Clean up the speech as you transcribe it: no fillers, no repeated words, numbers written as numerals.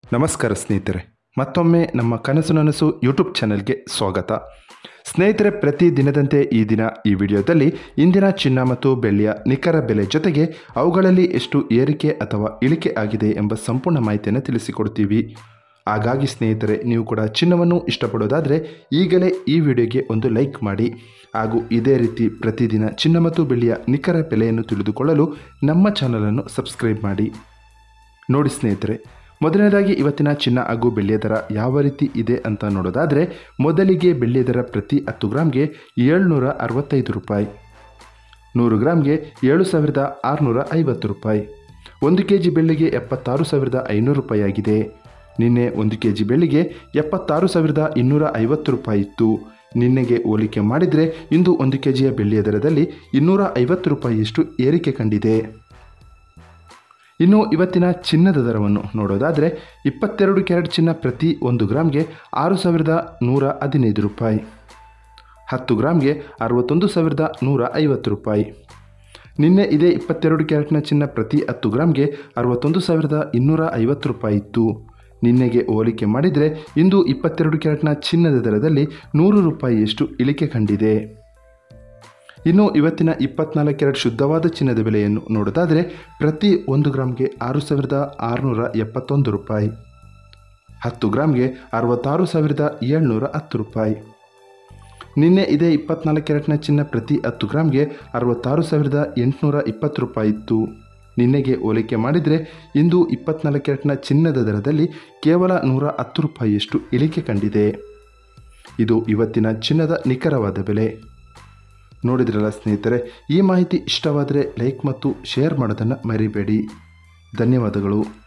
ನಮಸ್ಕಾರ ಸ್ನೇಹಿತರೆ, ಮತ್ತೊಮ್ಮೆ ನಮ್ಮ ಕನಸು ನನಸು ಯೂಟ್ಯೂಬ್ ಚಾನೆಲ್ಗೆ ಸ್ವಾಗತ. ಸ್ನೇಹಿತರೆ, ಪ್ರತಿ ದಿನದಂತೆ ಈ ದಿನ ಈ ವಿಡಿಯೋದಲ್ಲಿ ಇಂದಿನ ಚಿನ್ನ ಮತ್ತು ಬೆಳ್ಳಿಯ ನಿಖರ ಬೆಲೆ ಜೊತೆಗೆ ಅವುಗಳಲ್ಲಿ ಎಷ್ಟು ಏರಿಕೆ ಅಥವಾ ಇಳಿಕೆ ಆಗಿದೆ ಎಂಬ ಸಂಪೂರ್ಣ ಮಾಹಿತಿಯನ್ನು ತಿಳಿಸಿಕೊಡ್ತೀವಿ. ಹಾಗಾಗಿ ಸ್ನೇಹಿತರೆ, ನೀವು ಕೂಡ ಚಿನ್ನವನ್ನು ಇಷ್ಟಪಡೋದಾದರೆ ಈಗಲೇ ಈ ವಿಡಿಯೋಗೆ ಒಂದು ಲೈಕ್ ಮಾಡಿ. ಹಾಗೂ ಇದೇ ರೀತಿ ಪ್ರತಿದಿನ ಚಿನ್ನ ಮತ್ತು ಬೆಳ್ಳಿಯ ನಿಖರ ಬೆಲೆಯನ್ನು ತಿಳಿದುಕೊಳ್ಳಲು ನಮ್ಮ ಚಾನಲನ್ನು ಸಬ್ಸ್ಕ್ರೈಬ್ ಮಾಡಿ. ನೋಡಿ ಸ್ನೇಹಿತರೆ, ಮೊದಲನೇದಾಗಿ ಇವತ್ತಿನ ಚಿನ್ನ ಹಾಗೂ ಬೆಳ್ಳಿಯ ದರ ಯಾವ ರೀತಿ ಇದೆ ಅಂತ ನೋಡೋದಾದರೆ, ಮೊದಲಿಗೆ ಬೆಳ್ಳಿಯ ದರ ಪ್ರತಿ 10 ಗ್ರಾಮ್ಗೆ 765 ರೂಪಾಯಿ, 100 ಗ್ರಾಮ್ಗೆ 7650 ರೂಪಾಯಿ, 1 ಕೆಜಿ ಬೆಳ್ಳಿಗೆ 76,500 ರೂಪಾಯಿ ಆಗಿದೆ. ನಿನ್ನೆ 1 ಕೆಜಿ ಬೆಳ್ಳಿಗೆ 76,250 ರೂಪಾಯಿ ಇತ್ತು. ನಿನ್ನೆಗೆ ಹೋಲಿಕೆ ಮಾಡಿದರೆ ಇಂದು 1 ಕೆಜಿಯ ಬೆಳ್ಳಿಯ ದರದಲ್ಲಿ 250 ರೂಪಾಯಿಯಷ್ಟು ಏರಿಕೆ ಕಂಡಿದೆ. ಇನ್ನು ಇವತ್ತಿನ ಚಿನ್ನದ ದರವನ್ನು ನೋಡೋದಾದರೆ, 22 ಕ್ಯಾರೆಟ್ ಚಿನ್ನ ಪ್ರತಿ 1 ಗ್ರಾಮ್ಗೆ 6,115 ರೂಪಾಯಿ, 10 ಗ್ರಾಮ್ಗೆ 61,150 ರೂಪಾಯಿ. ನಿನ್ನೆ ಇದೇ 22 ಕ್ಯಾರೆಟ್ನ ಚಿನ್ನ ಪ್ರತಿ 10 ಗ್ರಾಮ್ಗೆ 61,250 ರೂಪಾಯಿ ಇತ್ತು. ನಿನ್ನೆಗೆ ಹೋಲಿಕೆ ಮಾಡಿದರೆ ಇಂದು 22 ಕ್ಯಾರೆಟ್ನ ಚಿನ್ನದ ದರದಲ್ಲಿ 100 ರೂಪಾಯಿಯಷ್ಟು ಇಳಿಕೆ ಕಂಡಿದೆ. ಇನ್ನು ಇವತ್ತಿನ 24 ಕ್ಯಾರೆಟ್ ಶುದ್ಧವಾದ ಚಿನ್ನದ ಬೆಲೆಯನ್ನು ನೋಡೋದಾದರೆ, ಪ್ರತಿ 1 ಗ್ರಾಮ್ಗೆ 6,671 ರೂಪಾಯಿ, 10 ಗ್ರಾಮ್ಗೆ 66,710 ರೂಪಾಯಿ. ನಿನ್ನೆ ಇದೇ 24 ಕ್ಯಾರೆಟ್ನ ಚಿನ್ನ ಪ್ರತಿ 10 ಗ್ರಾಮ್ಗೆ 66,820 ರೂಪಾಯಿ ಇತ್ತು. ನಿನ್ನೆಗೆ ಹೋಲಿಕೆ ಮಾಡಿದರೆ ಇಂದು 24 ಕ್ಯಾರೆಟ್ನ ಚಿನ್ನದ ದರದಲ್ಲಿ ಕೇವಲ 110 ರೂಪಾಯಿಯಷ್ಟು ಇಳಿಕೆ ಕಂಡಿದೆ. ಇದು ಇವತ್ತಿನ ಚಿನ್ನದ ನಿಖರವಾದ ಬೆಲೆ. ನೋಡಿದ್ರಲ್ಲ ಸ್ನೇಹಿತರೆ, ಈ ಮಾಹಿತಿ ಇಷ್ಟವಾದರೆ ಲೈಕ್ ಮತ್ತು ಶೇರ್ ಮಾಡೋದನ್ನು ಮರಿಬೇಡಿ. ಧನ್ಯವಾದಗಳು.